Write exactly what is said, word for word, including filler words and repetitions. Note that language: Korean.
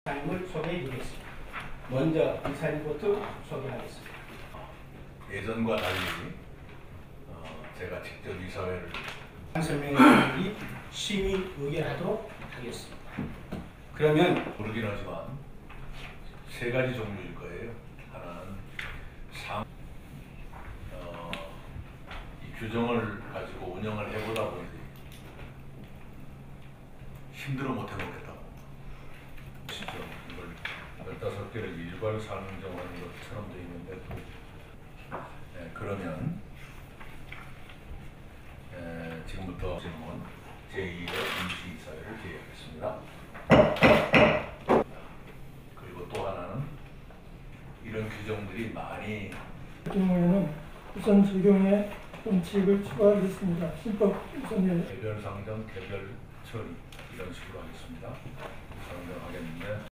이사님을 소개해 드리겠습니다. 먼저 이사 리포트 소개하겠습니다. 예전과 달리 어, 제가 직접 이사회를 설명이 심의 의결하도록 하겠습니다. 그러면 모르긴 하지만 세 가지 종류일 거예요. 하나는 상, 어, 이 규정을 가지고 운영을 해보다 보니 힘들어 못 해먹겠다고. 진짜 이걸 열다섯 개를 일괄 상정하는 것처럼 돼 있는데 네, 그러면 에, 지금부터 질문 제이의 임시이사회를 제의하겠습니다. 그리고 또 하나는 이런 규정들이 많이 경우에는 우선 적용의 원칙을 추가하겠습니다. 신법 우선의 개별 상정, 개별 처리 이런 식으로 하겠습니다. 상정하겠는데